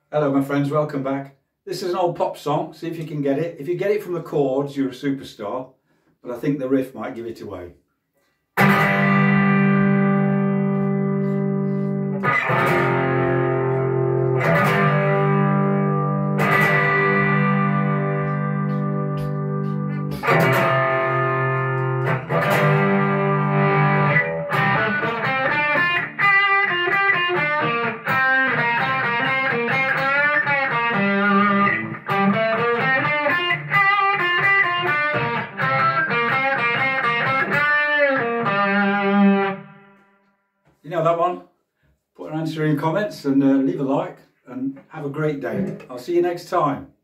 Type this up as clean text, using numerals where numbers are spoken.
Hello my friends, welcome back. This is an old pop song, see if you can get it. If you get it from the chords, you're a superstar, but I think the riff might give it away. You know that one? Put an answer in comments and leave a like and have a great day. I'll see you next time.